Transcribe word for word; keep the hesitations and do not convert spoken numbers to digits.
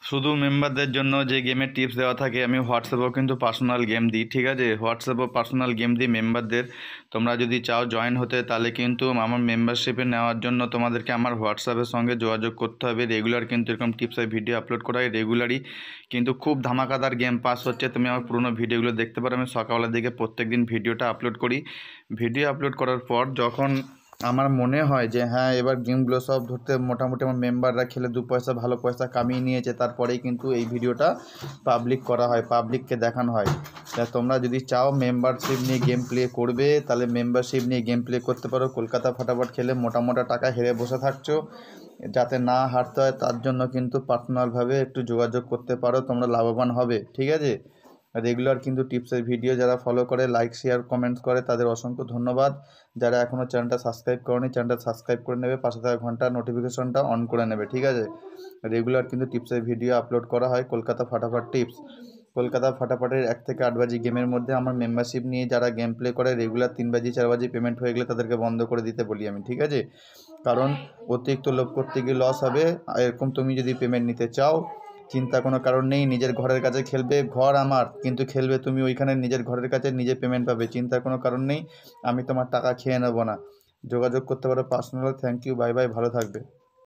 শুধু মেম্বারদের জন্য যে গেমের টিপস দেওয়া থাকে, আমি হোয়াটসঅ্যাপেও কিন্তু পার্সোনাল গেম দিই, ঠিক আছে? হোয়াটসঅ্যাপেও পার্সোনাল গেম দিই মেম্বারদের। তোমরা যদি চাও জয়েন হতে, তাহলে কিন্তু আমার মেম্বারশিপে নেওয়ার জন্য তোমাদেরকে আমার হোয়াটসঅ্যাপের সঙ্গে যোগাযোগ করতে হবে। রেগুলার কিন্তু এরকম টিপসের ভিডিও আপলোড করা হয় রেগুলারই, কিন্তু খুব ধামাকাদার গেম পাস হচ্ছে। তুমি আমার পুরোনো ভিডিওগুলো দেখতে পারো। আমি সকালের দিকে প্রত্যেক দিন ভিডিওটা আপলোড করি। ভিডিও আপলোড করার পর যখন আমার মনে হয় যে হ্যাঁ এবার গেমগুলো সব ধরতে মোটামুটি আমার মেম্বাররা খেলে দু পয়সা ভালো পয়সা কামিয়ে নিয়েছে, তারপরেই কিন্তু এই ভিডিওটা পাবলিক করা হয়, পাবলিককে দেখানো হয়। তা তোমরা যদি চাও মেম্বারশিপ নিয়ে গেম প্লে করবে, তাহলে মেম্বারশিপ নিয়ে গেম প্লে করতে পারো। কলকাতা ফাটাফাট খেলে মোটা মোটা টাকা হেরে বসে থাকছো, যাতে না হারতে হয় তার জন্য কিন্তু পার্সোনালভাবে একটু যোগাযোগ করতে পারো, তোমরা লাভবান হবে, ঠিক আছে? রেগুলার কিন্তু টিপসের ভিডিও যারা ফলো করে, লাইক শেয়ার কমেন্টস করে, তাদের অসংখ্য ধন্যবাদ। যারা এখনও চ্যানেলটা সাবস্ক্রাইব করেনি, চ্যানেলটা সাবস্ক্রাইব করে নেবে, পাশে থাকা ঘন্টার নোটিফিকেশনটা অন করে নেবে, ঠিক আছে? রেগুলার কিন্তু টিপসের ভিডিও আপলোড করা হয়। কলকাতা ফাটাফাট টিপস, কলকাতা ফাটাফাটের এক থেকে আট বাজি গেমের মধ্যে আমার মেম্বারশিপ নিয়ে যারা গেম প্লে করে রেগুলার তিন বাজি চার বাজি পেমেন্ট হয়ে গেলে তাদেরকে বন্ধ করে দিতে বলি আমি, ঠিক আছে? কারণ অতিরিক্ত লোভ করতে গিয়ে লস হবে। এরকম তুমি যদি পেমেন্ট নিতে চাও, চিন্তা কোনো কারণ নেই। নিজের ঘরের কাছে খেলবে, ঘর আমার, কিন্তু খেলবে তুমি ওইখানে নিজের ঘরের কাছে, নিজে পেমেন্ট পাবে, চিন্তার কোনো কারণ নেই। আমি তোমার টাকা খেয়ে নেবো না। যোগাযোগ করতে পারো personal. Thank you, bye bye, ভালো থাকবে।